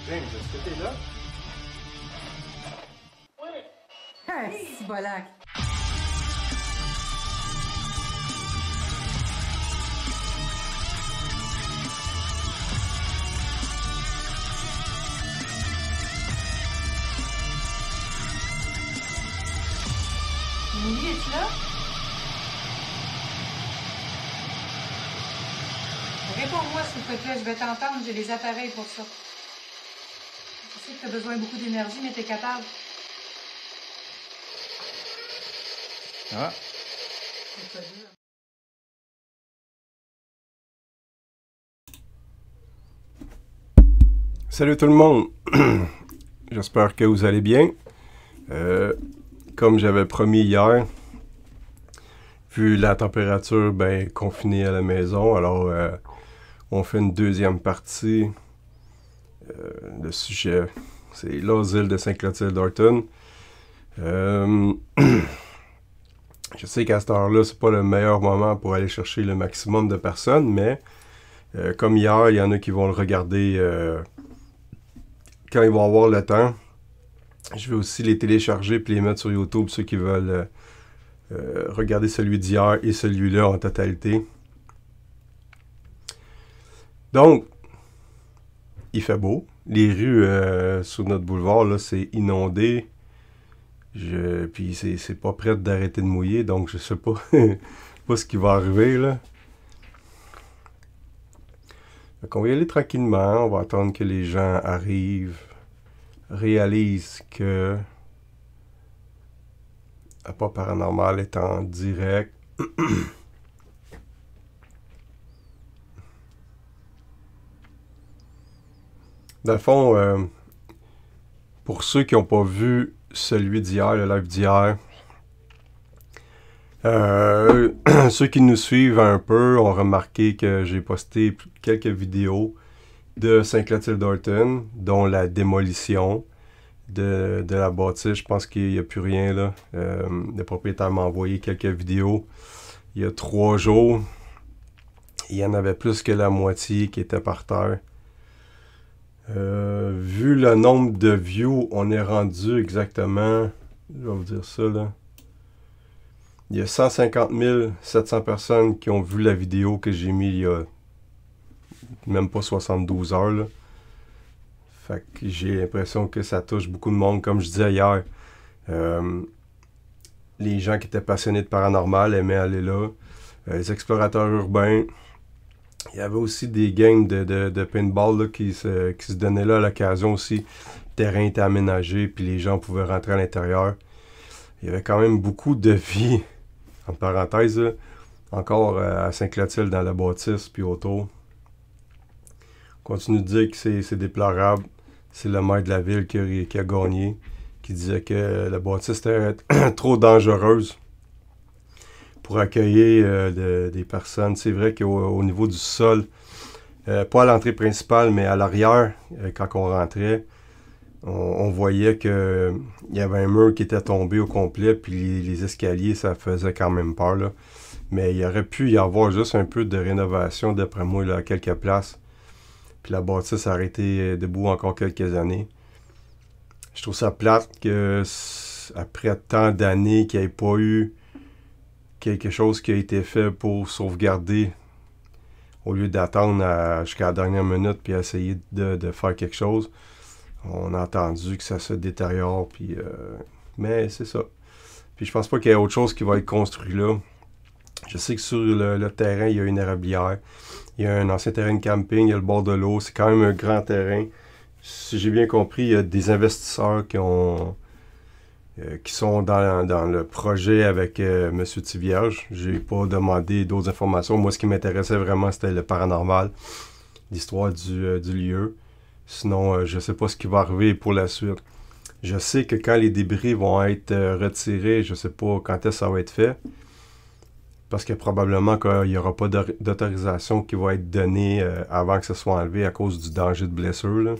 James, est-ce que t'es là? Ah, si bolac. Mimi, es-tu là? Réponds-moi, s'il te plaît, je vais t'entendre, j'ai les appareils pour ça. Je sais que t'as besoin de beaucoup d'énergie, mais t'es capable. Ah. C'est pas dur. Salut tout le monde! J'espère que vous allez bien. Comme j'avais promis hier, vu la température, ben confiné à la maison, alors on fait une deuxième partie. Le sujet, c'est l'asile de Saint-Clotilde-Dorton. Je sais qu'à cette heure-là, c'est pas le meilleur moment pour aller chercher le maximum de personnes, mais comme hier, il y en a qui vont le regarder quand ils vont avoir le temps. Je vais aussi les télécharger et les mettre sur YouTube, ceux qui veulent regarder celui d'hier et celui-là en totalité. Donc, il fait beau. Les rues sur notre boulevard, là, c'est inondé. Puis c'est pas prêt d'arrêter de mouiller, donc je sais pas, pas ce qui va arriver, là. Donc on va y aller tranquillement, on va attendre que les gens arrivent, réalisent que Pas Paranormal est en direct. Dans le fond, pour ceux qui n'ont pas vu celui d'hier, le live d'hier, ceux qui nous suivent un peu ont remarqué que j'ai posté quelques vidéos de Saint-Clotilde-Dorton, dont la démolition de la bâtisse. Je pense qu'il n'y a plus rien là. Le propriétaire m'a envoyé quelques vidéos il y a 3 jours. Il y en avait plus que la moitié qui était par terre. Vu le nombre de views, on est rendu exactement, je vais vous dire ça là. Il y a 150 700 personnes qui ont vu la vidéo que j'ai mis il y a même pas 72 heures là. Fait que j'ai l'impression que ça touche beaucoup de monde. Comme je disais hier, les gens qui étaient passionnés de paranormal aimaient aller là. Les explorateurs urbains. Il y avait aussi des games de paintball là, qui se donnaient là à l'occasion aussi. Le terrain était aménagé, puis les gens pouvaient rentrer à l'intérieur. Il y avait quand même beaucoup de vie, en parenthèse, là, encore à Saint-Clotilde dans la bâtisse, puis autour. On continue de dire que c'est déplorable. C'est le maire de la ville qui a gagné, qui disait que la bâtisse était trop dangereuse pour accueillir des personnes. C'est vrai qu'au niveau du sol, pas à l'entrée principale, mais à l'arrière, quand on rentrait, on voyait qu'il y avait un mur qui était tombé au complet, puis les escaliers, ça faisait quand même peur, là. Mais il aurait pu y avoir juste un peu de rénovation, d'après moi, là, à quelques places. Puis la bâtisse a été debout encore quelques années. Je trouve ça plate que, après tant d'années, qu'il n'y ait pas eu quelque chose qui a été fait pour sauvegarder, au lieu d'attendre jusqu'à la dernière minute puis essayer de faire quelque chose. On a entendu que ça se détériore, puis mais c'est ça. Puis je pense pas qu'il y ait autre chose qui va être construit là. Je sais que sur le terrain, il y a une érablière. Il y a un ancien terrain de camping, il y a le bord de l'eau. C'est quand même un grand terrain. Si j'ai bien compris, il y a des investisseurs qui sont dans le projet avec M. Tivierge. J'ai pas demandé d'autres informations. Moi, ce qui m'intéressait vraiment, c'était le paranormal, l'histoire du lieu. Sinon, je sais pas ce qui va arriver pour la suite. Je sais que quand les débris vont être retirés, je sais pas quand est-ce que ça va être fait. Parce que probablement qu'il n'y aura pas d'autorisation qui va être donnée avant que ça soit enlevé à cause du danger de blessure, là.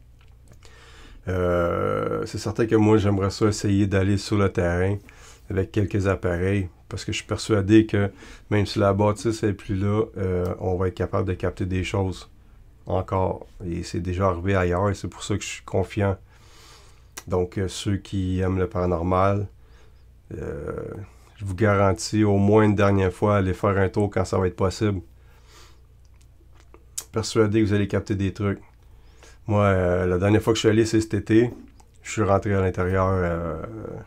C'est certain que moi, j'aimerais ça essayer d'aller sur le terrain avec quelques appareils, parce que je suis persuadé que même si la bâtisse n'est plus là, on va être capable de capter des choses encore. Et c'est déjà arrivé ailleurs et c'est pour ça que je suis confiant. Donc, ceux qui aiment le paranormal, je vous garantis au moins une dernière fois aller faire un tour quand ça va être possible. Persuadé que vous allez capter des trucs. Moi, la dernière fois que je suis allé, c'est cet été. Je suis rentré à l'intérieur.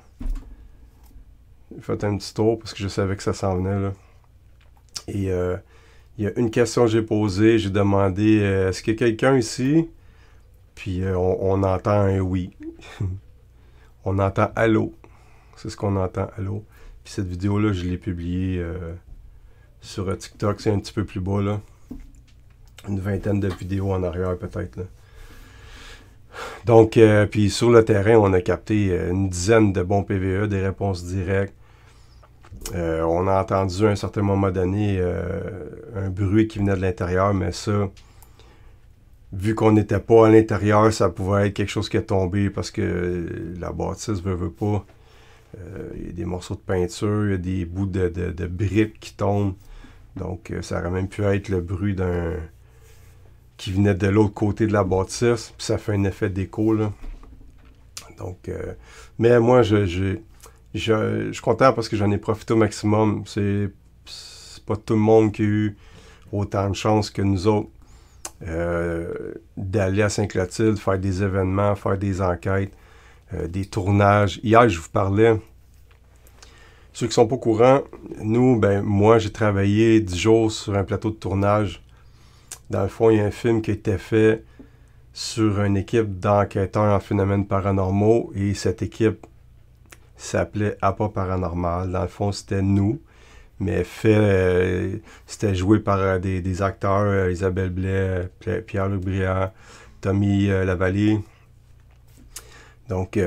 J'ai fait un petit tour parce que je savais que ça s'en venait, là. Et il y a une question que j'ai posée. J'ai demandé est-ce qu'il y a quelqu'un ici? Puis on entend un oui. On entend allô. C'est ce qu'on entend, allô. Puis cette vidéo-là, je l'ai publiée sur TikTok. C'est un petit peu plus bas, là. Une vingtaine de vidéos en arrière, peut-être, là. Donc, puis sur le terrain, on a capté une dizaine de bons PVE, des réponses directes. On a entendu à un certain moment donné un bruit qui venait de l'intérieur, mais ça, vu qu'on n'était pas à l'intérieur, ça pouvait être quelque chose qui est tombé parce que la bâtisse veut pas. Il y a des morceaux de peinture, il y a des bouts de briques qui tombent. Donc, ça aurait même pu être le bruit d'un qui venait de l'autre côté de la bâtisse, puis ça fait un effet d'écho, là. Donc, mais moi, je suis content parce que j'en ai profité au maximum. C'est pas tout le monde qui a eu autant de chance que nous autres d'aller à Sainte-Clotilde, faire des événements, faire des enquêtes, des tournages. Hier, je vous parlais, ceux qui sont pas au courant, nous, moi, j'ai travaillé 10 jours sur un plateau de tournage. Dans le fond, il y a un film qui a été fait sur une équipe d'enquêteurs en phénomènes paranormaux et cette équipe s'appelait APA Paranormal. Dans le fond, c'était nous, mais c'était joué par des acteurs, Isabelle Blais, Pierre-Luc Briand, Tommy Lavallée. Donc,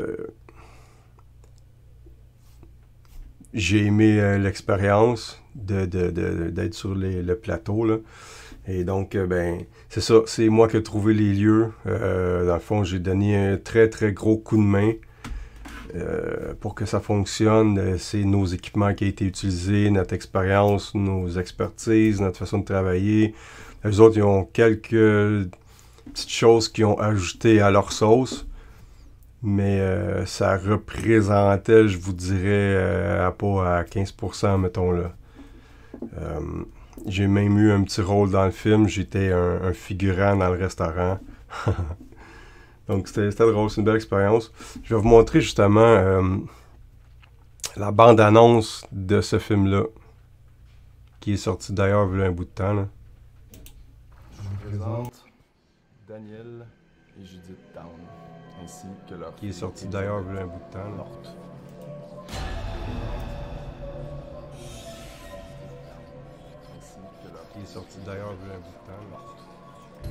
j'ai aimé l'expérience d'être sur le plateau, là. Et donc, c'est ça, c'est moi qui ai trouvé les lieux. Dans le fond, j'ai donné un très, très gros coup de main pour que ça fonctionne. C'est nos équipements qui ont été utilisés, notre expérience, nos expertises, notre façon de travailler. Les autres, ils ont quelques petites choses qu'ils ont ajoutées à leur sauce. Mais ça représentait, je vous dirais, pas à 15%, mettons, là. J'ai même eu un petit rôle dans le film. J'étais un figurant dans le restaurant. Donc, c'était drôle. C'est une belle expérience. Je vais vous montrer justement la bande-annonce de ce film-là, qui est sorti d'ailleurs il y a un bout de temps, là. Je vous présente Daniel et Judith Town, ainsi que leur Qui est sorti d'ailleurs il y a un bout de temps, là. morte. Qui est sorti d'ailleurs il y a un bout de temps, là.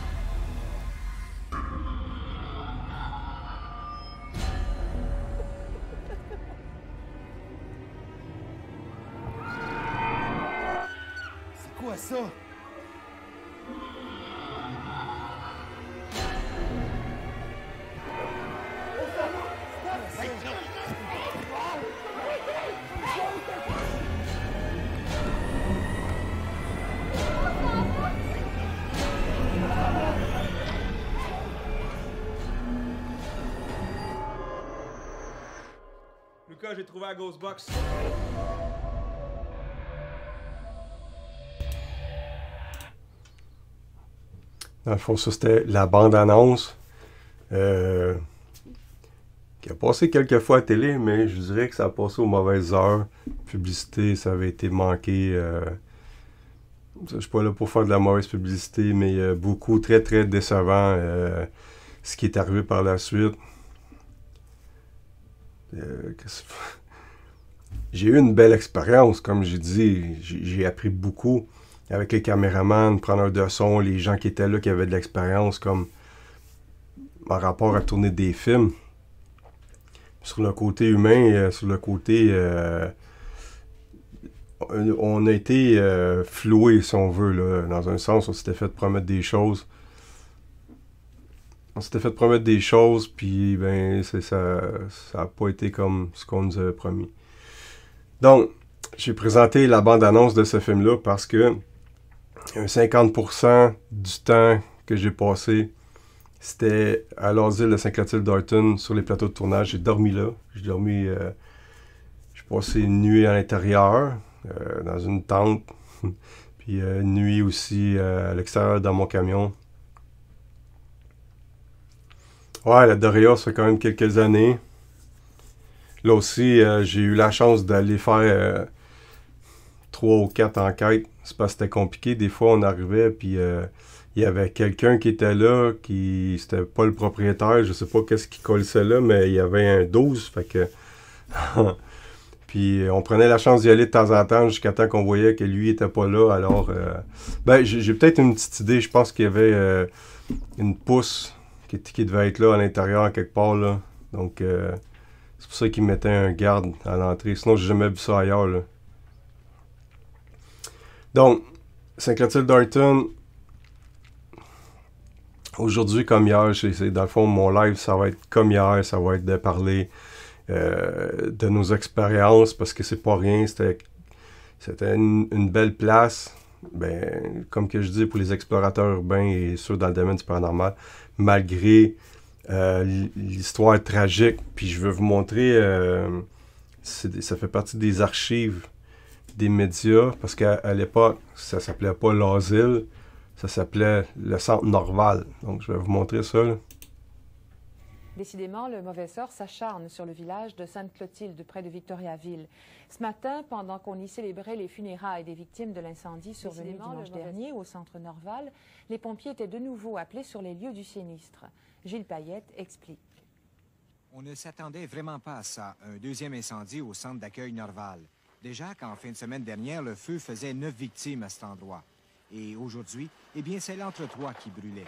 C'est quoi ça? Lucas, j'ai trouvé la Ghost Box. Dans le fond, ça, c'était la bande-annonce qui a passé quelques fois à télé, mais je dirais que ça a passé aux mauvaises heures. Publicité, ça avait été manqué. Je suis pas là pour faire de la mauvaise publicité, mais beaucoup, très, très décevant ce qui est arrivé par la suite. J'ai eu une belle expérience, comme j'ai dit. J'ai appris beaucoup avec les caméramans, preneurs de son, les gens qui étaient là, qui avaient de l'expérience, comme en rapport à tourner des films. Sur le côté humain, sur le côté... on a été floué, si on veut, là, dans un sens. On s'était fait promettre des choses. Puis ça n'a pas été comme ce qu'on nous a promis. Donc, j'ai présenté la bande-annonce de ce film-là parce que Un 50% du temps que j'ai passé, c'était à l'asile de Saint-Clotilde-Dorton sur les plateaux de tournage. J'ai dormi là. J'ai passé une nuit à l'intérieur, dans une tente. Puis une nuit aussi à l'extérieur dans mon camion. Ouais, la Doria, ça fait quand même quelques années. Là aussi, j'ai eu la chance d'aller faire 3 ou 4 enquêtes. C'est parce que c'était compliqué. Des fois, on arrivait, puis il y avait quelqu'un qui était là, qui c'était pas le propriétaire. Je sais pas qu'est-ce qui colissait là, mais il y avait un 12. Fait que. Puis on prenait la chance d'y aller de temps en temps jusqu'à temps qu'on voyait que lui était pas là. Alors, j'ai peut-être une petite idée. Je pense qu'il y avait une pousse qui devait être là à l'intérieur quelque part là. Donc c'est pour ça qu'il mettait un garde à l'entrée. Sinon, j'ai jamais vu ça ailleurs là. Donc, Saint-Clotilde-Dorton, aujourd'hui comme hier, dans le fond, mon live, ça va être comme hier, ça va être de parler de nos expériences, parce que c'est pas rien, c'était une belle place, comme que je dis, pour les explorateurs urbains et ceux dans le domaine du paranormal, malgré l'histoire tragique. Puis je veux vous montrer, ça fait partie des archives des médias, parce qu'à l'époque, ça s'appelait pas l'asile, ça s'appelait le centre Norval. Donc je vais vous montrer ça, là. Décidément, le mauvais sort s'acharne sur le village de Sainte-Clotilde, près de Victoriaville. Ce matin, pendant qu'on y célébrait les funérailles des victimes de l'incendie survenu dimanche dernier au centre Norval, les pompiers étaient de nouveau appelés sur les lieux du sinistre. Gilles Payette explique. On ne s'attendait vraiment pas à ça, un deuxième incendie au centre d'accueil Norval. Déjà qu'en fin de semaine dernière, le feu faisait 9 victimes à cet endroit. Et aujourd'hui, eh bien, c'est l'entretoit qui brûlait.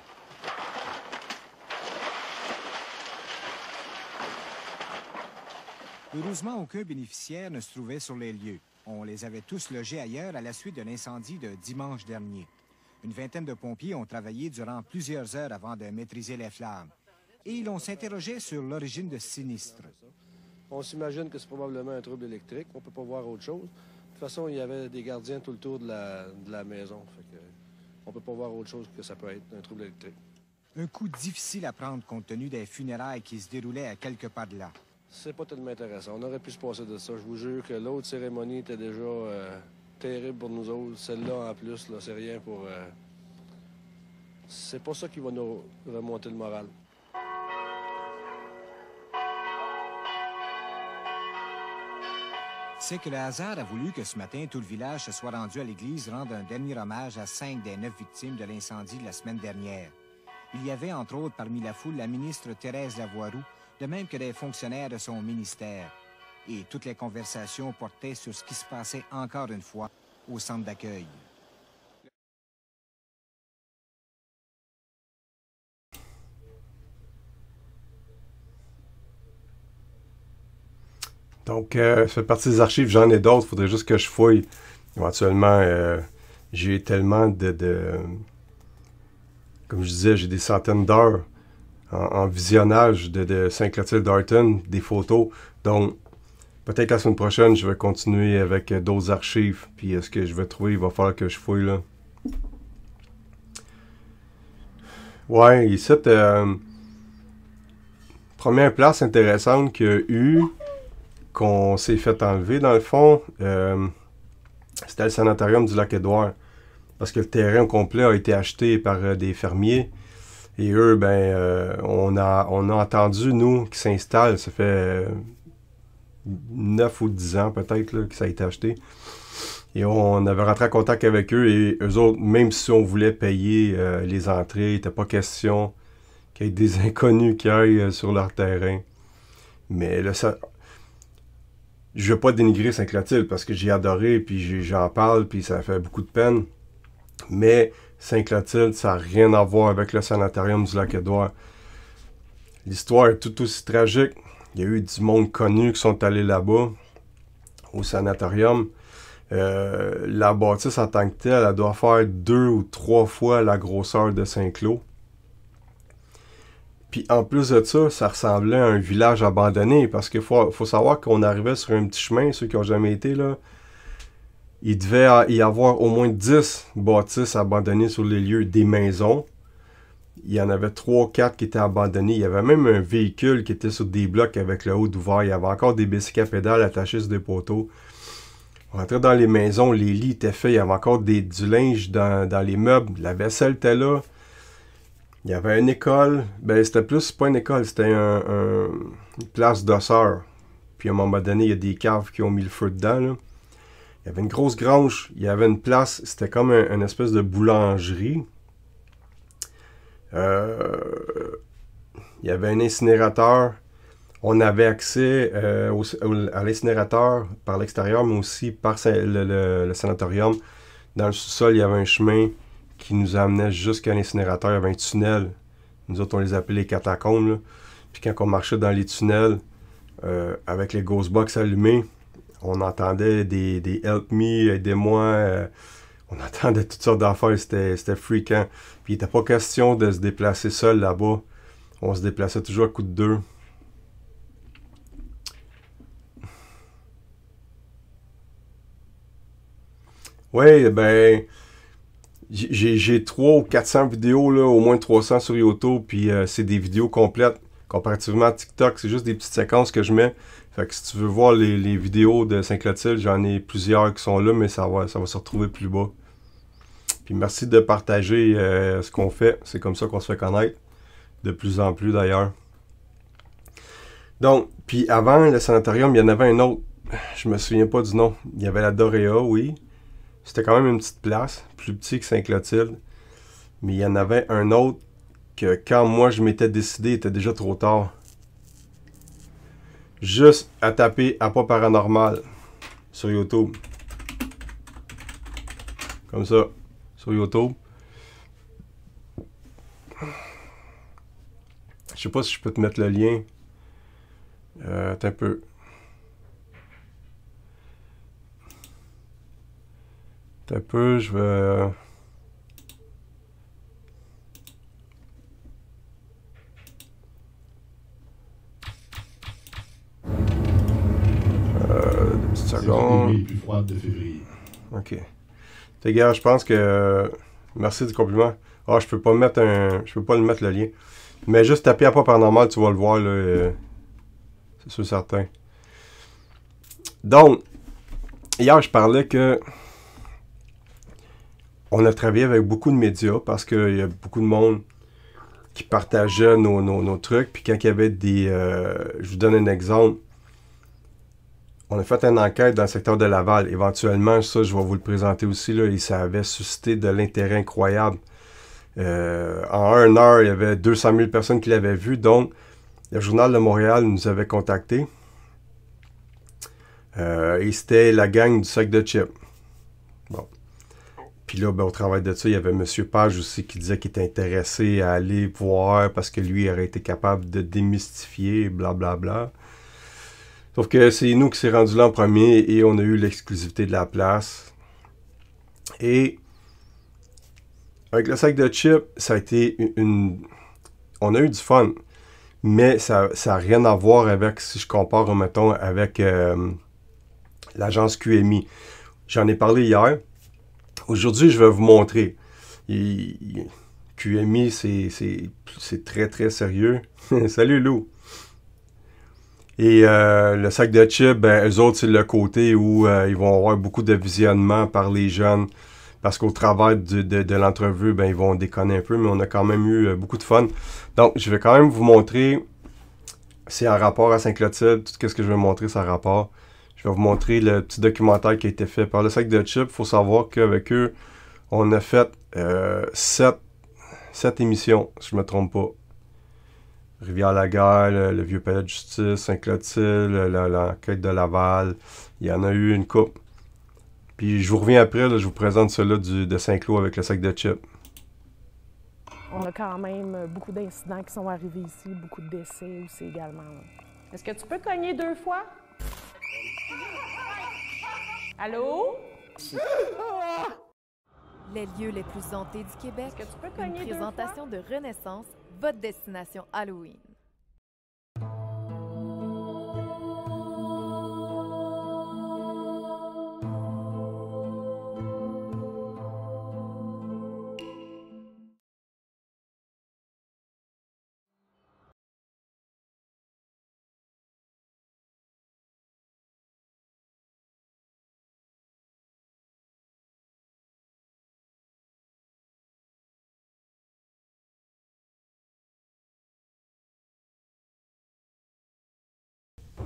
Heureusement, aucun bénéficiaire ne se trouvait sur les lieux. On les avait tous logés ailleurs à la suite de l'incendie de dimanche dernier. Une vingtaine de pompiers ont travaillé durant plusieurs heures avant de maîtriser les flammes. Et l'on s'interrogeait sur l'origine de ce sinistre. On s'imagine que c'est probablement un trouble électrique. On ne peut pas voir autre chose. De toute façon, il y avait des gardiens tout le tour de la maison. Fait que on ne peut pas voir autre chose que ça peut être un trouble électrique. Un coup difficile à prendre compte tenu des funérailles qui se déroulaient à quelques pas de là. C'est pas tellement intéressant. On aurait pu se passer de ça. Je vous jure que l'autre cérémonie était déjà terrible pour nous autres. Celle-là, en plus, là, c'est rien pour... C'est pas ça qui va nous remonter le moral. C'est que le hasard a voulu que ce matin, tout le village se soit rendu à l'église rendre un dernier hommage à 5 des 9 victimes de l'incendie de la semaine dernière. Il y avait, entre autres, parmi la foule, la ministre Thérèse Lavoie-Roux, de même que des fonctionnaires de son ministère. Et toutes les conversations portaient sur ce qui se passait encore une fois au centre d'accueil. Donc, ça fait partie des archives, j'en ai d'autres, il faudrait juste que je fouille. Éventuellement, j'ai tellement comme je disais, j'ai des centaines d'heures en visionnage de Saint-Clotilde-Dorton, des photos. Donc, peut-être la semaine prochaine, je vais continuer avec d'autres archives. Puis, ce que je vais trouver, il va falloir que je fouille, là. Ouais, ici, première place intéressante qu'il y a eu, qu'on s'est fait enlever, dans le fond, c'était le sanatorium du Lac-Édouard. Parce que le terrain au complet a été acheté par des fermiers. Et eux, on a entendu, nous, qu'ils s'installent. Ça fait 9 ou 10 ans, peut-être, là, que ça a été acheté. Et on avait rentré en contact avec eux. Et eux autres, même si on voulait payer les entrées, il n'était pas question qu'il y ait des inconnus qui aillent sur leur terrain. Mais là, ça... Je ne veux pas dénigrer Saint-Clotilde parce que j'ai adoré, puis j'en parle, puis ça fait beaucoup de peine. Mais Saint-Clotilde, ça n'a rien à voir avec le sanatorium du Lac-Édouard. L'histoire est tout aussi tragique. Il y a eu du monde connu qui sont allés là-bas, au sanatorium. La bâtisse en tant que telle, elle doit faire 2 ou 3 fois la grosseur de Saint-Cloud. Puis en plus de ça, ça ressemblait à un village abandonné, parce qu'il faut savoir qu'on arrivait sur un petit chemin, ceux qui n'ont jamais été là. il devait y avoir au moins 10 bâtisses abandonnées sur les lieux, des maisons. Il y en avait 3-4 qui étaient abandonnés. Il y avait même un véhicule qui était sur des blocs avec le haut ouvert. Il y avait encore des bicycles à pédales attachés sur des poteaux. On rentrait dans les maisons, les lits étaient faits. Il y avait encore du linge dans les meubles. La vaisselle était là. Il y avait une école. Ben, c'était plus, pas une école, c'était une place d'osseurs. Puis à un moment donné, il y a des caves qui ont mis le feu dedans, là. Il y avait une grosse grange. Il y avait une place, c'était comme une espèce de boulangerie. Il y avait un incinérateur. On avait accès à l'incinérateur par l'extérieur, mais aussi par le sanatorium. Dans le sous-sol, il y avait un chemin qui nous amenait jusqu'à l'incinérateur. Il y avait un tunnel. Nous autres, on les appelait les catacombes, là. Puis quand on marchait dans les tunnels, avec les ghost box allumés, on entendait des help me, aidez-moi. On entendait toutes sortes d'affaires. C'était fréquent. Puis il n'était pas question de se déplacer seul là-bas. On se déplaçait toujours à coup de deux. Oui, ben, j'ai 300 ou 400 vidéos, là, au moins 300 sur YouTube, puis c'est des vidéos complètes. Comparativement à TikTok, c'est juste des petites séquences que je mets. Fait que si tu veux voir les vidéos de Saint-Clotilde, j'en ai plusieurs qui sont là, mais ça va se retrouver plus bas. Puis merci de partager ce qu'on fait. C'est comme ça qu'on se fait connaître. De plus en plus, d'ailleurs. Donc, puis avant le sanatorium, il y en avait un autre. Je me souviens pas du nom. Il y avait la Doréa, oui. C'était quand même une petite place, plus petit que Saint-Clotilde. Mais il y en avait un autre que quand moi je m'étais décidé, il était déjà trop tard. Juste à taper à pas paranormal sur YouTube. Comme ça, sur YouTube. Je sais pas si je peux te mettre le lien. Attends un peu. Attends un peu, je vais... Une petite seconde. La plus froide de février. Ok. T'es gars, je pense que... Merci du compliment. Ah, je peux pas mettre je peux pas le mettre le lien. Mais juste taper à pas paranormal, tu vas le voir, là. C'est sûr certain. Donc, hier, je parlais que on a travaillé avec beaucoup de médias parce qu'il y a beaucoup de monde qui partageait nos trucs. Puis quand il y avait des... je vous donne un exemple. On a fait une enquête dans le secteur de Laval. Éventuellement, ça, je vais vous le présenter aussi, là, et ça avait suscité de l'intérêt incroyable. En 1 heure, il y avait 200 000 personnes qui l'avaient vu. Donc, le Journal de Montréal nous avait contactés. Et c'était la gang du sac de chips. Bon. Puis là, ben, au travail de ça, il y avait M. Page aussi qui disait qu'il était intéressé à aller voir parce que lui aurait été capable de démystifier, blablabla. Sauf que c'est nous qui s'est rendu là en premier et on a eu l'exclusivité de la place. Et avec le sac de chips, ça a été on a eu du fun. Mais ça n'a rien à voir avec, si je compare, mettons, avec l'agence QMI. J'en ai parlé hier. Aujourd'hui, je vais vous montrer. QMI, c'est très, très sérieux. Salut, Lou! Et le sac de chips, ben, eux autres, c'est le côté où ils vont avoir beaucoup de visionnement par les jeunes. Parce qu'au travers de l'entrevue, ben, ils vont déconner un peu, mais on a quand même eu beaucoup de fun. Donc, je vais quand même vous montrer, c'est en rapport à Saint-Clotilde, tout ce que je vais montrer, c'est en rapport. Je vais vous montrer le petit documentaire qui a été fait par le sac de chips. Il faut savoir qu'avec eux, on a fait 7 émissions, si je ne me trompe pas. Rivière-la-Guerre, le Vieux Palais de Justice, Saint-Clotilde, l'enquête de Laval. Il y en a eu une couple. Puis je vous reviens après, là, je vous présente ceux-là de Saint-Cloud avec le sac de chips. On a quand même beaucoup d'incidents qui sont arrivés ici, beaucoup de décès aussi également. Est-ce que tu peux cogner 2 fois? Allô? Les lieux les plus hantés du Québec. Est-ce que tu peux cogner 2 fois? Une présentation de Renaissance, votre destination Halloween.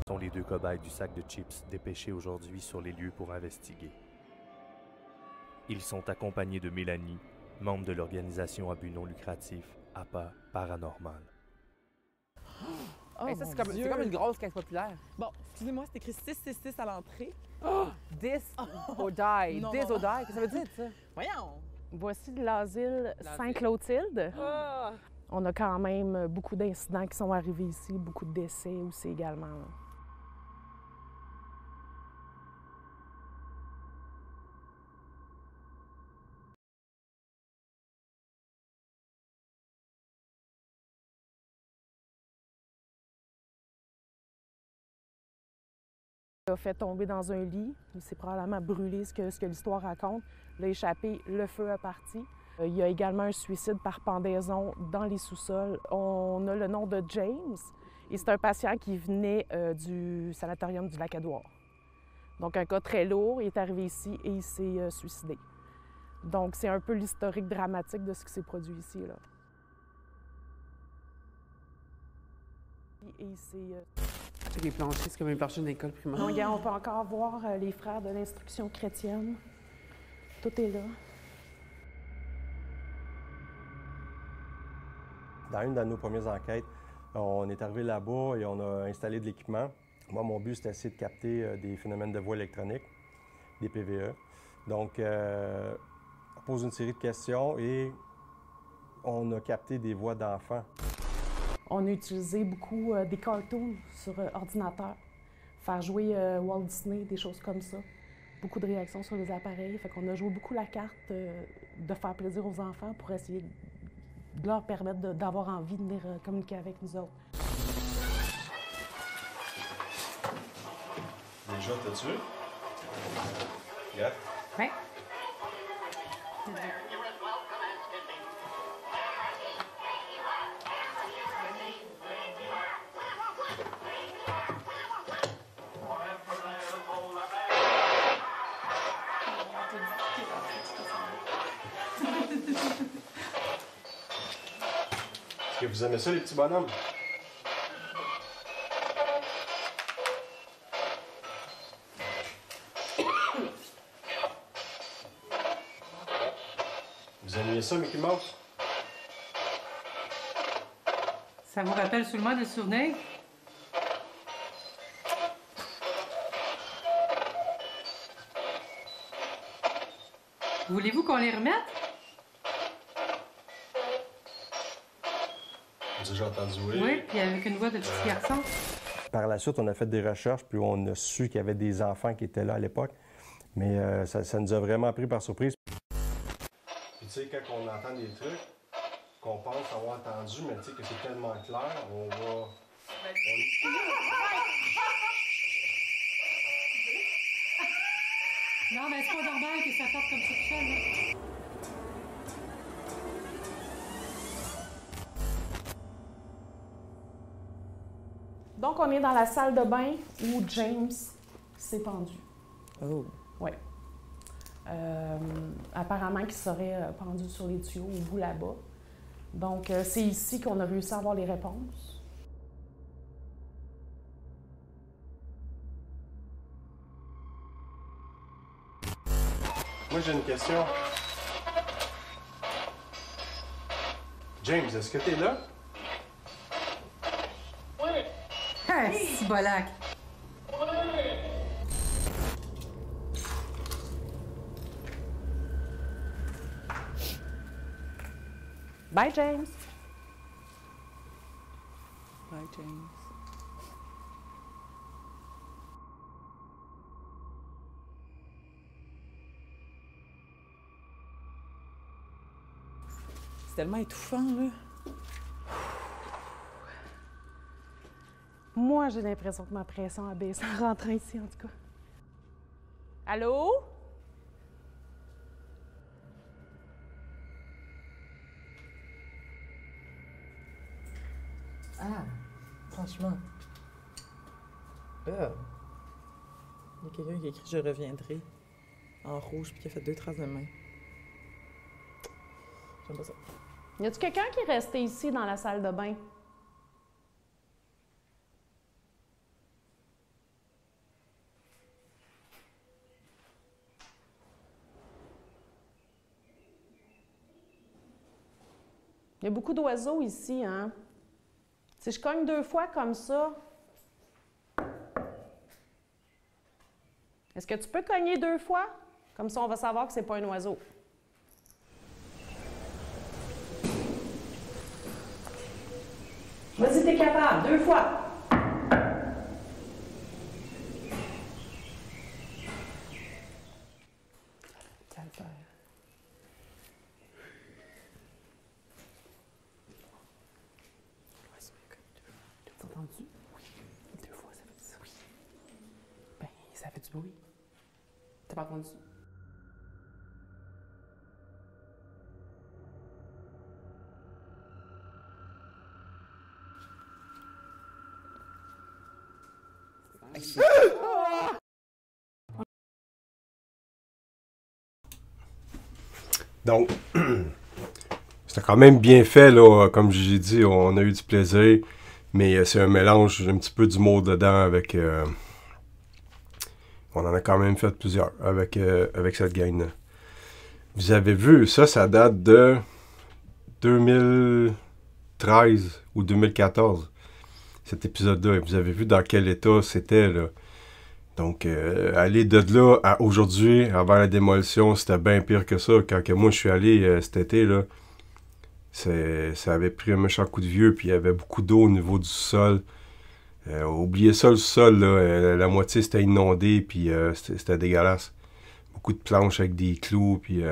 sont les 2 cobayes du sac de chips dépêchés aujourd'hui sur les lieux pour investiguer. Ils sont accompagnés de Mélanie, membre de l'organisation à but non lucratif APA Paranormal. Oh, hey, ça, c'est comme une grosse caisse populaire. Bon, excusez-moi, c'est écrit 666 à l'entrée. Oh! This or die. Non, This non. or die. Qu'est-ce que ça veut dire, ça? Voyons! Voici l'asile Saint-Clotilde. Ah! On a quand même beaucoup d'incidents qui sont arrivés ici, beaucoup de décès aussi également. Là. Il a fait tomber dans un lit. Il s'est probablement brûlé, ce que l'histoire raconte. Il a échappé, le feu est parti. Il y a également un suicide par pendaison dans les sous-sols. On a le nom de James et c'est un patient qui venait du sanatorium du Lac-Édouard. Donc un cas très lourd, il est arrivé ici et il s'est suicidé. Donc c'est un peu l'historique dramatique de ce qui s'est produit ici, là. Et il s'est... Les planchers, c'est comme un plancher d'une école primaire. Non, regarde, on peut encore voir les frères de l'instruction chrétienne. Tout est là. Dans une de nos premières enquêtes, on est arrivé là-bas et on a installé de l'équipement. Moi, mon but, c'était d'essayer de capter des phénomènes de voix électroniques, des PVE. Donc, on pose une série de questions et on a capté des voix d'enfants. On a utilisé beaucoup des cartoons sur ordinateur, faire jouer Walt Disney, des choses comme ça. Beaucoup de réactions sur les appareils. Fait qu'on a joué beaucoup la carte de faire plaisir aux enfants pour essayer de leur permettre d'avoir envie de venir communiquer avec nous autres. Déjà, t'as-tu? Yeah. Oui. Est-ce que vous aimez ça, les petits bonhommes? Vous aimiez ça, Mickey Mouse? Ça vous rappelle seulement des souvenirs? Voulez-vous qu'on les remette? J'ai entendu Oui, puis avec une voix de petit garçon. Par la suite, on a fait des recherches, puis on a su qu'il y avait des enfants qui étaient là à l'époque. Mais ça nous a vraiment pris par surprise. Puis tu sais, quand on entend des trucs qu'on pense avoir entendu, mais tu sais que c'est tellement clair, on va... Non, mais c'est pas normal que ça sorte comme ça tout seul, là. Donc, on est dans la salle de bain où James s'est pendu. Oh. Oui. Apparemment qu'il serait pendu sur les tuyaux au bout là-bas. Donc, c'est ici qu'on a réussi à avoir les réponses. Moi, j'ai une question. James, est-ce que t'es là? Ah, c'est bolac. Bye, James. Bye, James. C'est tellement étouffant, là. Moi, j'ai l'impression que ma pression a baissé en rentrant ici, en tout cas. Allô? Ah, franchement. Il y a quelqu'un qui a écrit « Je reviendrai » en rouge puis qui a fait 2 traces de main. J'aime pas ça. Y a-t-il quelqu'un qui est resté ici dans la salle de bain? Il y a beaucoup d'oiseaux ici, hein? Si je cogne 2 fois comme ça, est-ce que tu peux cogner 2 fois? Comme ça, on va savoir que c'est pas un oiseau. Vas-y, t'es capable. 2 fois. T'as entendu? Oui. 2 fois, ça fait ça. Oui. Ben, ça fait du bruit. T'as pas entendu? Donc, c'était quand même bien fait, là. Comme j'ai dit, on a eu du plaisir. Mais c'est un mélange, un petit peu d'humour dedans avec... on en a quand même fait plusieurs avec cette gang-là. Vous avez vu, ça date de 2013 ou 2014. Cet épisode-là. Vous avez vu dans quel état c'était, là. Donc, aller de là à aujourd'hui, avant la démolition, c'était bien pire que ça. Quand que moi, je suis allé cet été, là, ça avait pris un méchant coup de vieux, puis il y avait beaucoup d'eau au niveau du sol. Oubliez ça, le sol, là, la moitié, c'était inondé, puis c'était dégueulasse. Beaucoup de planches avec des clous, puis...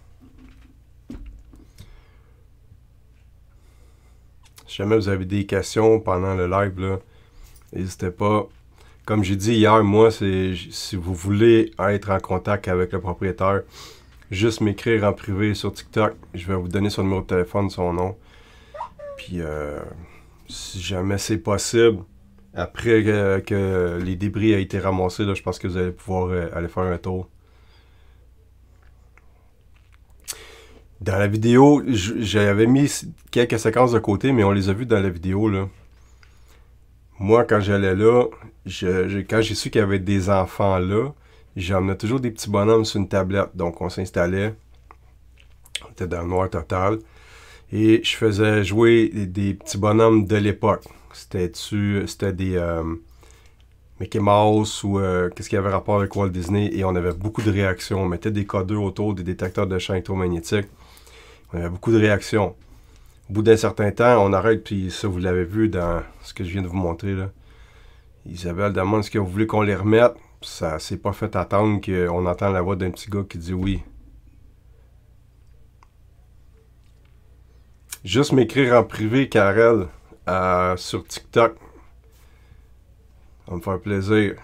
Si jamais vous avez des questions pendant le live, là, n'hésitez pas. Comme j'ai dit hier, moi, si vous voulez être en contact avec le propriétaire, juste m'écrire en privé sur TikTok. Je vais vous donner son numéro de téléphone, son nom. Puis, si jamais c'est possible, après que les débris aient été ramassés, là, je pense que vous allez pouvoir aller faire un tour. Dans la vidéo, j'avais mis quelques séquences de côté, mais on les a vues dans la vidéo, là. Moi, quand j'allais là, quand j'ai su qu'il y avait des enfants là, j'emmenais toujours des petits bonhommes sur une tablette. Donc, on s'installait. On était dans le noir total. Et je faisais jouer des petits bonhommes de l'époque. C'était des Mickey Mouse ou qu'est-ce qui avait rapport avec Walt Disney. Et on avait beaucoup de réactions. On mettait des codeurs autour, des détecteurs de champs électromagnétiques. On avait beaucoup de réactions. Au bout d'un certain temps, on arrête, puis ça, vous l'avez vu dans ce que je viens de vous montrer, là. Isabelle demande est-ce que vous voulez qu'on les remette. Ça s'est pas fait attendre qu'on entend la voix d'un petit gars qui dit oui. Juste m'écrire en privé, Karel, sur TikTok. Ça va me faire plaisir.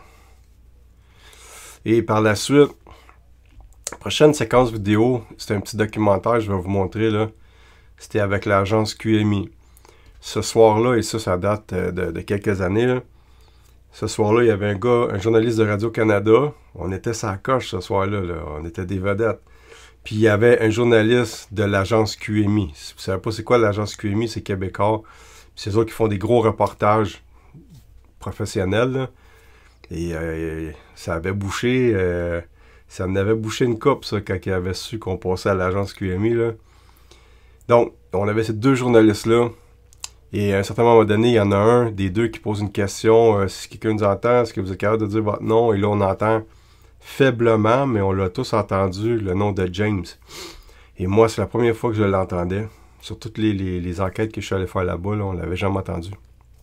Et par la suite, prochaine séquence vidéo, c'est un petit documentaire, je vais vous montrer, là. C'était avec l'agence QMI. Ce soir-là, et ça date de quelques années, là. Ce soir-là, il y avait un journaliste de Radio-Canada. On était sa coche ce soir-là, là. On était des vedettes. Puis il y avait un journaliste de l'agence QMI. Si vous ne savez pas c'est quoi l'agence QMI, c'est québécois. C'est eux qui font des gros reportages professionnels, là. Et ça avait bouché... ça en avait bouché une coupe, ça, quand il avait su qu'on passait à l'agence QMI, là. Donc, on avait ces deux journalistes-là. Et à un certain moment donné, il y en a un des deux qui pose une question. Si quelqu'un nous entend, est-ce que vous êtes capable de dire votre nom? Et là, on entend faiblement, mais on l'a tous entendu, le nom de James. Et moi, c'est la première fois que je l'entendais. Sur toutes les enquêtes que je suis allé faire là-bas, là, on l'avait jamais entendu.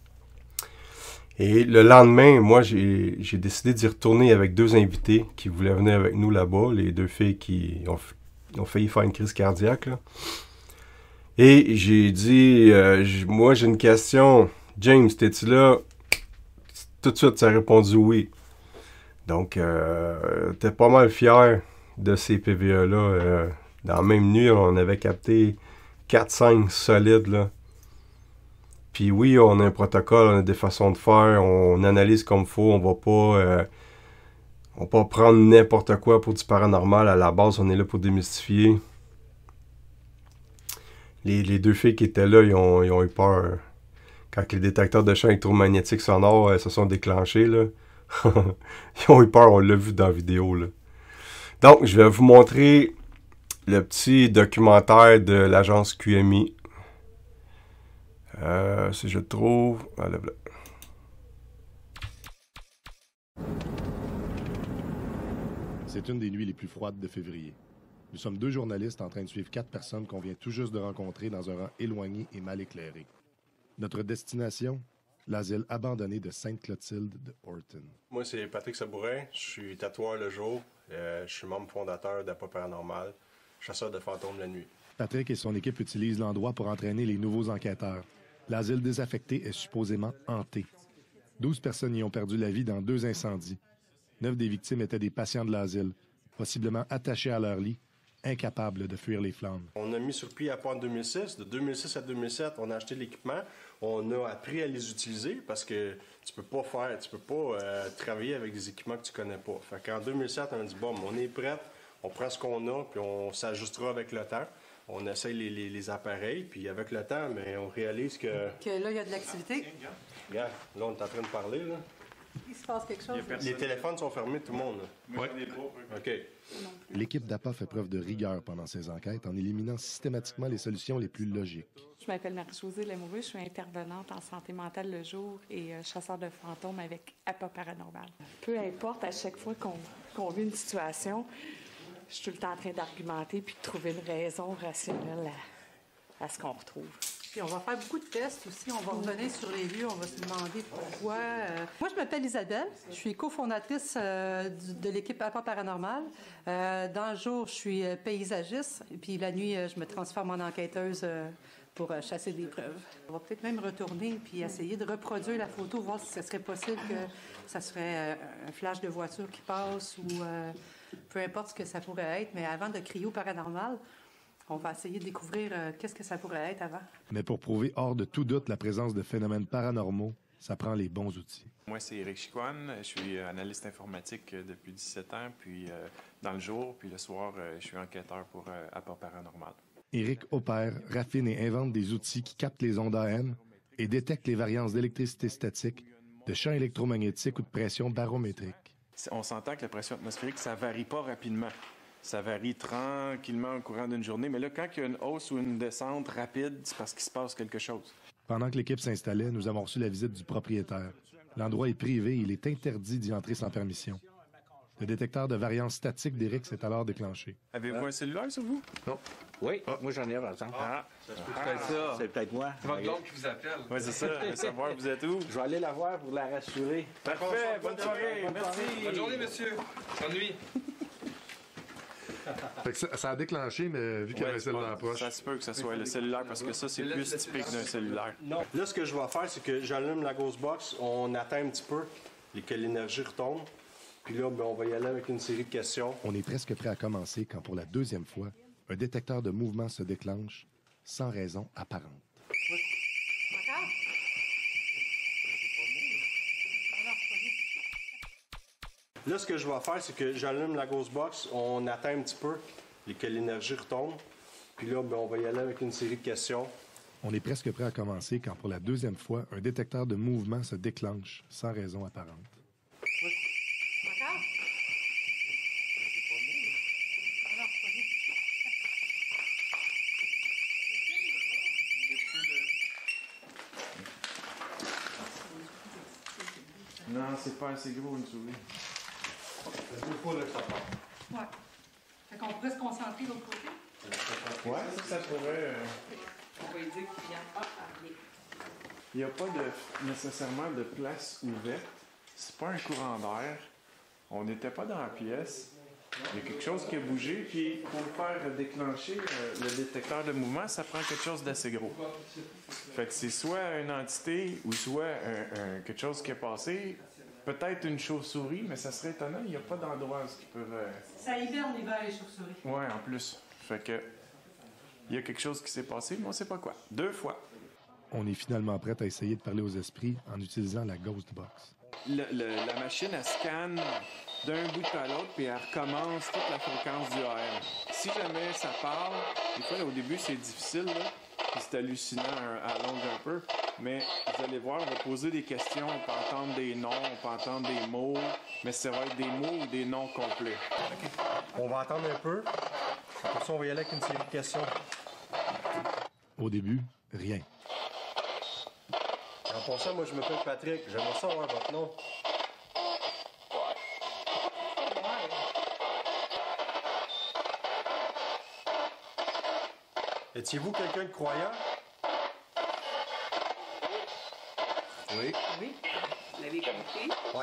Et le lendemain, moi, j'ai décidé d'y retourner avec deux invités qui voulaient venir avec nous là-bas. Les deux filles qui ont failli faire une crise cardiaque, là. Et j'ai dit, moi j'ai une question. James, t'es-tu là? Tout de suite, ça a répondu oui. Donc, t'es pas mal fier de ces PVE-là. Dans la même nuit, on avait capté 4-5 solides, là. Puis oui, on a un protocole, on a des façons de faire, on analyse comme il faut, on va pas prendre n'importe quoi pour du paranormal. À la base, on est là pour démystifier. Les deux filles qui étaient là, ils ont eu peur. Quand les détecteurs de champs électromagnétiques sonores se sont déclenchés, là, ils ont eu peur, on l'a vu dans la vidéo, là. Donc, je vais vous montrer le petit documentaire de l'agence QMI. Si je le trouve... Ah, là, là. C'est une des nuits les plus froides de février. Nous sommes 2 journalistes en train de suivre 4 personnes qu'on vient tout juste de rencontrer dans un rang éloigné et mal éclairé. Notre destination, l'asile abandonné de Sainte-Clotilde de Horton. Moi, c'est Patrick Sabourin. Je suis tatoueur le jour. Je suis membre fondateur d'Appât Paranormal, chasseur de fantômes la nuit. Patrick et son équipe utilisent l'endroit pour entraîner les nouveaux enquêteurs. L'asile désaffecté est supposément hanté. 12 personnes y ont perdu la vie dans 2 incendies. 9 des victimes étaient des patients de l'asile, possiblement attachés à leur lit, incapables de fuir les flammes. On a mis sur pied Appât en 2006. De 2006 à 2007, on a acheté l'équipement. On a appris à les utiliser parce que tu peux pas travailler avec des équipements que tu connais pas. Fait qu'en 2007, on a dit, bon, on est prêt, on prend ce qu'on a, puis on s'ajustera avec le temps. On essaye les appareils, puis avec le temps, mais on réalise que là, il y a de l'activité. Regarde, là, on est en train de parler, là. Il se passe quelque chose. Les téléphones sont fermés, tout le monde. Oui. OK. L'équipe d'Appât fait preuve de rigueur pendant ses enquêtes en éliminant systématiquement les solutions les plus logiques. Je m'appelle Marie-Josée Lamoureux, je suis intervenante en santé mentale le jour et chasseur de fantômes avec Appât Paranormal. Peu importe, à chaque fois qu'on vit une situation, je suis tout le temps en train d'argumenter puis de trouver une raison rationnelle à ce qu'on retrouve. Puis on va faire beaucoup de tests aussi. On va revenir sur les lieux. On va se demander pourquoi. Moi, je m'appelle Isabelle. Je suis cofondatrice de l'équipe Appât Paranormal. Dans le jour, je suis paysagiste. Et puis la nuit, je me transforme en enquêteuse pour chasser des preuves. On va peut-être même retourner puis essayer de reproduire la photo, voir si ce serait possible que ça serait un flash de voiture qui passe ou peu importe ce que ça pourrait être. Mais avant de crier au paranormal, on va essayer de découvrir qu'est-ce que ça pourrait être avant. Mais pour prouver hors de tout doute la présence de phénomènes paranormaux, ça prend les bons outils. Moi, c'est Éric Chicoine. Je suis analyste informatique depuis 17 ans, puis dans le jour, puis le soir, je suis enquêteur pour Appât Paranormal. Éric opère, raffine et invente des outils qui captent les ondes AM et détectent les variances d'électricité statique, de champs électromagnétiques ou de pression barométrique. On s'entend que la pression atmosphérique, ça varie pas rapidement. Ça varie tranquillement au courant d'une journée, mais là, quand il y a une hausse ou une descente rapide, c'est parce qu'il se passe quelque chose. Pendant que l'équipe s'installait, nous avons reçu la visite du propriétaire. L'endroit est privé et il est interdit d'y entrer sans permission. Le détecteur de variance statique d'Éric s'est alors déclenché. Avez-vous un cellulaire sur vous? Non. Oui, moi j'en ai un, par exemple. C'est peut-être moi. C'est votre blonde qui vous appelle. Oui, c'est ça. Je veux savoir, vous êtes où? Je vais aller la voir pour la rassurer. Parfait, bonne soirée. Merci. Bonne journée, monsieur. Bonne nuit. Fait que ça a déclenché, mais vu qu'il y avait un cellulaire dans la poche. Ça se peut que ce soit le cellulaire, parce que ça, c'est plus typique d'un cellulaire. Non. Là, ce que je vais faire, c'est que j'allume la Ghost Box, on attend un petit peu et que l'énergie retombe. Puis là, on va y aller avec une série de questions. On est presque prêt à commencer quand, pour la 2e fois, un détecteur de mouvement se déclenche sans raison apparente. Là, ce que je vais faire, c'est que j'allume la Ghost Box, on attend un petit peu et que l'énergie retombe. Puis là, on va y aller avec une série de questions. On est presque prêt à commencer quand, pour la 2e fois, un détecteur de mouvement se déclenche sans raison apparente. Non, c'est pas assez gros, une souris. C'est 2 fois là que ça part. Ouais. Fait qu'on pourrait se concentrer de l'autre côté. Ouais, ça pourrait... On va lui dire qu'il vient. Il n'y a pas nécessairement de place ouverte. C'est pas un courant d'air. On n'était pas dans la pièce. Il y a quelque chose qui a bougé, puis pour faire déclencher le détecteur de mouvement, ça prend quelque chose d'assez gros. Fait que c'est soit une entité ou soit quelque chose qui est passé. Peut-être une chauve-souris, mais ça serait étonnant. Il n'y a pas d'endroit où ils peuvent... Ça hiberne l'hiver, les chauves-souris. Oui, en plus. Fait que il y a quelque chose qui s'est passé, mais on ne sait pas quoi. 2 fois. On est finalement prêt à essayer de parler aux esprits en utilisant la Ghost Box. La machine, elle scanne d'un bout à l'autre, puis elle recommence toute la fréquence du AM. Si jamais ça parle, des fois, là, au début, c'est difficile, là, puis c'est hallucinant à longue un peu, mais vous allez voir, on va poser des questions, on peut entendre des noms, on peut entendre des mots, mais ça va être des mots ou des noms complets. Okay. On va attendre un peu. Pour ça, on va y aller avec une série de questions. Au début, rien. En passant, moi je m'appelle Patrick. J'aimerais ça avoir votre nom. Étiez-vous quelqu'un de croyant? Oui. Oui. Vous l'avez compris? Oui.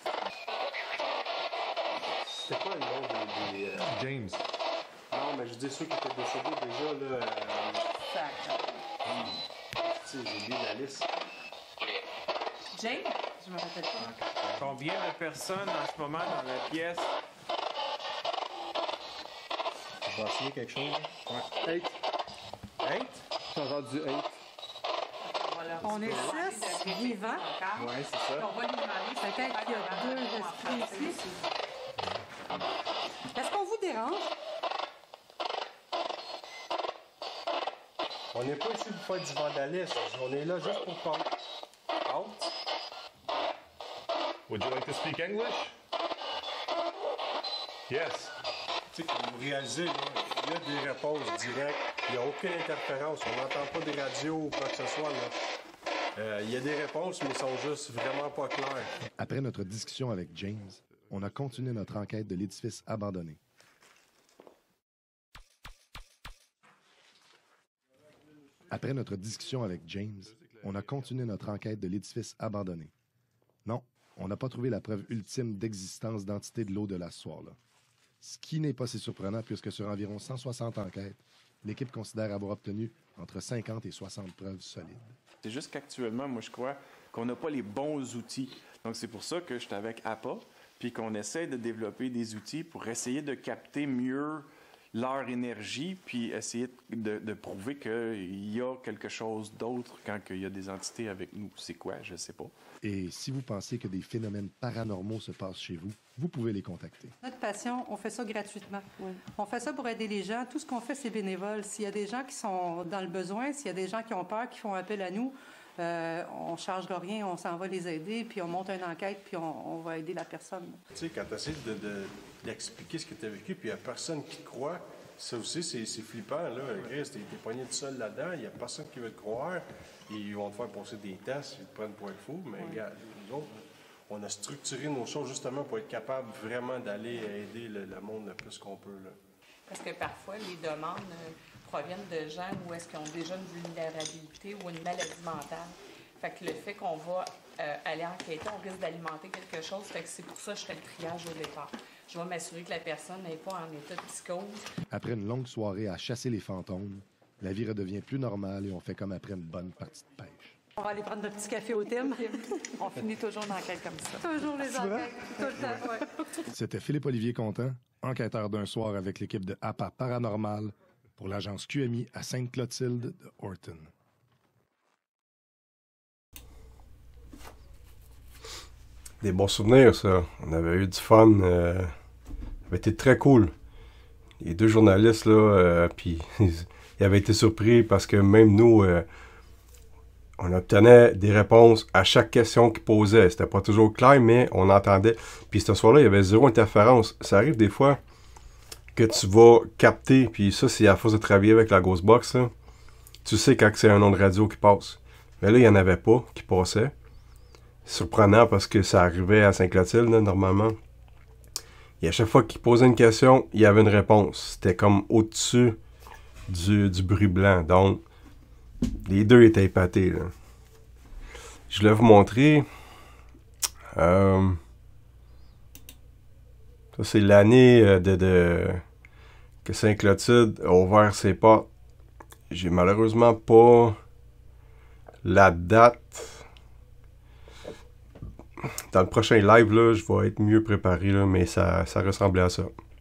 C'était quoi le nom des James. Non, mais je dis ceux qui étaient décédés déjà, là. Tu sais, j'ai oublié la liste. James? Je me rappelle pas. Combien de personnes en ce moment dans la pièce? Je vais essayer quelque chose. Ouais. 8. 8? Ils sont rendus 8. On est 6 vivants. Oui, c'est ça. On va lui demander peut-être qu'il y a 2 esprits ici. Est-ce qu'on vous dérange? On n'est pas ici pour faire du vandalisme. On est là juste pour parler. Out. Would you like to speak English? Yes. Tu sais, comme vous réalisez, là, il y a des réponses directes. Il n'y a aucune interférence. On n'entend pas de radio ou quoi que ce soit. Il y a des réponses, mais elles sont juste vraiment pas claires. Après notre discussion avec James, on a continué notre enquête de l'édifice abandonné. Après notre discussion avec James, on a continué notre enquête de l'édifice abandonné. Non, on n'a pas trouvé la preuve ultime d'existence d'entités de l'au-delà de ce soir-là. Ce qui n'est pas si surprenant puisque sur environ 160 enquêtes, l'équipe considère avoir obtenu entre 50 et 60 preuves solides. C'est juste qu'actuellement, moi, je crois qu'on n'a pas les bons outils. Donc, c'est pour ça que je suis avec APA, puis qu'on essaie de développer des outils pour essayer de capter mieux leur énergie, puis essayer de prouver qu'il y a quelque chose d'autre quand il y a des entités avec nous. C'est quoi? Je ne sais pas. Et si vous pensez que des phénomènes paranormaux se passent chez vous, vous pouvez les contacter. Notre passion, on fait ça gratuitement. Oui. On fait ça pour aider les gens. Tout ce qu'on fait, c'est bénévole. S'il y a des gens qui sont dans le besoin, s'il y a des gens qui ont peur, qui font appel à nous, on ne charge rien, on s'en va les aider, puis on monte une enquête, puis on va aider la personne. Tu sais, quand tu essaies d'expliquer ce que tu as vécu, puis il n'y a personne qui te croit, ça aussi, c'est flippant. Là. Chris, t'es pogné tout seul là-dedans, il n'y a personne qui veut te croire. Ils vont te faire passer des tests, ils te prennent pour être fou, mais regarde, nous autres, on a structuré nos choses justement pour être capable vraiment d'aller aider le monde le plus qu'on peut. Là. Parce que parfois, les demandes proviennent de gens où est-ce qu'ils ont déjà une vulnérabilité ou une maladie mentale. Fait que le fait qu'on va aller enquêter, on risque d'alimenter quelque chose. Fait que c'est pour ça que je fais le triage au départ. Je vais m'assurer que la personne n'est pas en état de psychose. Après une longue soirée à chasser les fantômes, la vie redevient plus normale et on fait comme après une bonne partie de pêche. On va aller prendre notre petit café au thème. On finit toujours l'enquête comme ça. Toujours les enquêtes, tout le temps, ouais. C'était Philippe-Olivier Contant, enquêteur d'un soir avec l'équipe de APA Paranormal pour l'agence QMI à Sainte-Clotilde de Horton. Des bons souvenirs, ça. On avait eu du fun. Ça avait été très cool. Les 2 journalistes, là, puis ils avaient été surpris parce que même nous, on obtenait des réponses à chaque question qu'ils posaient. C'était pas toujours clair, mais on entendait. Puis ce soir-là, il y avait 0 interférence. Ça arrive des fois que tu vas capter, puis ça, c'est à force de travailler avec la Ghostbox, là. Tu sais quand c'est un nom de radio qui passe. Mais là, il n'y en avait pas qui passait. Surprenant parce que ça arrivait à Sainte-Clotilde, là, normalement. Et à chaque fois qu'il posait une question, il y avait une réponse. C'était comme au-dessus du bruit blanc. Donc, les 2 étaient épatés, là. Je voulais vous montrer. Ça, c'est l'année que Sainte-Clotilde a ouvert ses portes. J'ai malheureusement pas la date. Dans le prochain live, là, je vais être mieux préparé, là, mais ça ressemblait à ça.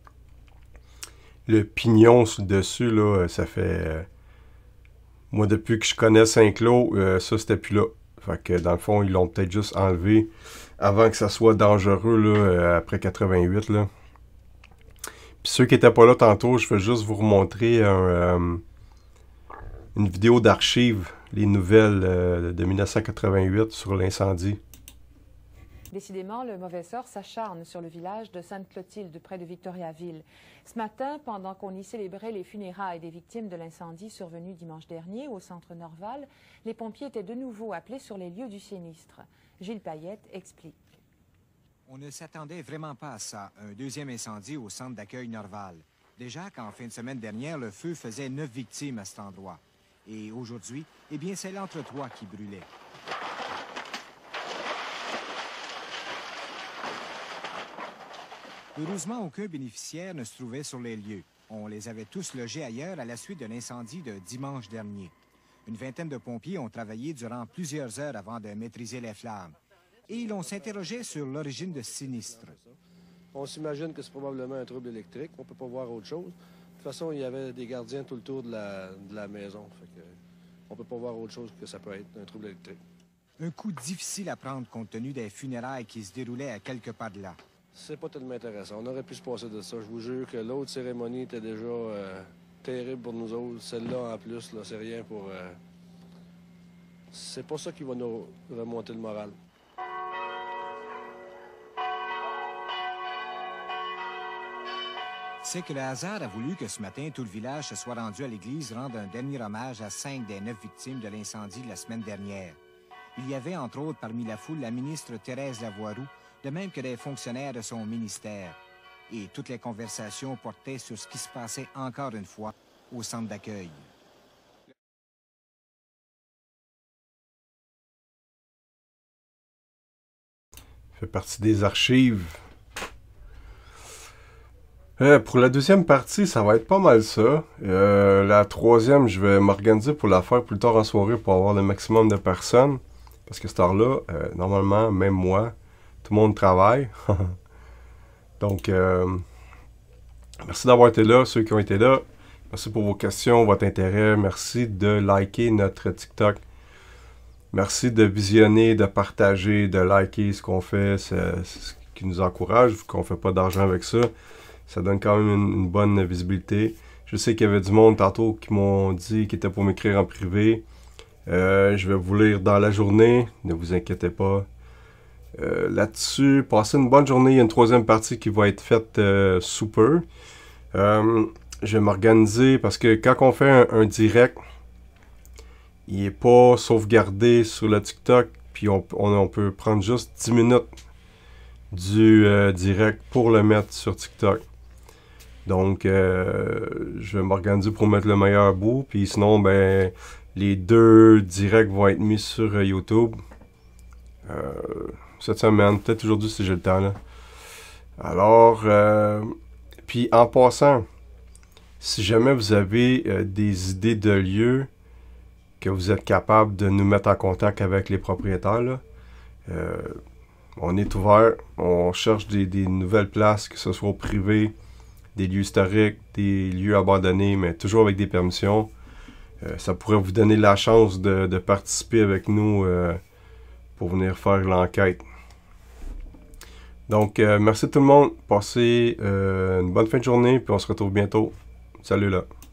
Le pignon dessus, là, ça fait... moi, depuis que je connais Saint-Cloud, ça, c'était plus là. Fait que, dans le fond, ils l'ont peut-être juste enlevé avant que ça soit dangereux, là, après 88, là. Puis ceux qui n'étaient pas là tantôt, je vais juste vous remontrer une vidéo d'archives, les nouvelles de 1988 sur l'incendie. Décidément, le mauvais sort s'acharne sur le village de Sainte-Clotilde, près de Victoriaville. Ce matin, pendant qu'on y célébrait les funérailles des victimes de l'incendie survenu dimanche dernier au centre Norval, les pompiers étaient de nouveau appelés sur les lieux du sinistre. Gilles Payette explique. On ne s'attendait vraiment pas à ça, un deuxième incendie au centre d'accueil Norval. Déjà qu'en fin de semaine dernière, le feu faisait 9 victimes à cet endroit. Et aujourd'hui, eh bien, c'est l'entretoit qui brûlait. Heureusement, aucun bénéficiaire ne se trouvait sur les lieux. On les avait tous logés ailleurs à la suite de l'incendie de dimanche dernier. Une vingtaine de pompiers ont travaillé durant plusieurs heures avant de maîtriser les flammes. Et l'on s'interrogeait sur l'origine de ce sinistre. On s'imagine que c'est probablement un trouble électrique. On ne peut pas voir autre chose. De toute façon, il y avait des gardiens tout le tour de la maison. Fait que, on ne peut pas voir autre chose que ça peut être un trouble électrique. Un coup difficile à prendre compte tenu des funérailles qui se déroulaient à quelques pas de là. C'est pas tellement intéressant. On aurait pu se passer de ça. Je vous jure que l'autre cérémonie était déjà terrible pour nous autres. Celle-là, en plus, là, c'est rien pour... C'est pas ça qui va nous remonter le moral. C'est que le hasard a voulu que ce matin, tout le village se soit rendu à l'église rendre un dernier hommage à 5 des 9 victimes de l'incendie de la semaine dernière. Il y avait, entre autres, parmi la foule, la ministre Thérèse Lavoie-Roux, de même que des fonctionnaires de son ministère. Et toutes les conversations portaient sur ce qui se passait encore une fois au centre d'accueil. Fait partie des archives. Pour la deuxième partie, ça va être pas mal ça. La troisième, je vais m'organiser pour la faire plus tard en soirée pour avoir le maximum de personnes. Parce que cette heure-là, normalement, même moi, tout le monde travaille. Donc, merci d'avoir été là, ceux qui ont été là. Merci pour vos questions, votre intérêt. Merci de liker notre TikTok. Merci de visionner, de partager, de liker ce qu'on fait. C'est ce qui nous encourage, vu qu'on ne fait pas d'argent avec ça. Ça donne quand même une bonne visibilité. Je sais qu'il y avait du monde tantôt qui m'ont dit qu'ils étaient pour m'écrire en privé. Je vais vous lire dans la journée. Ne vous inquiétez pas. Là-dessus, passez une bonne journée. Il y a une troisième partie qui va être faite sous peu. Je vais m'organiser parce que quand on fait un direct, il n'est pas sauvegardé sur le TikTok. Puis on peut prendre juste 10 minutes du direct pour le mettre sur TikTok. Donc, je vais m'organiser pour mettre le meilleur bout. Puis sinon, ben, les 2 directs vont être mis sur YouTube. Cette semaine, peut-être aujourd'hui si j'ai le temps. Là. Alors, puis en passant, si jamais vous avez des idées de lieux que vous êtes capable de nous mettre en contact avec les propriétaires, là, on est ouvert, on cherche des nouvelles places, que ce soit au privé, des lieux historiques, des lieux abandonnés, mais toujours avec des permissions. Ça pourrait vous donner la chance de participer avec nous pour venir faire l'enquête. Donc, merci tout le monde. Passez une bonne fin de journée, puis on se retrouve bientôt. Salut là.